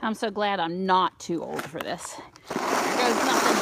I'm so glad I'm not too old for this. There goes nothing.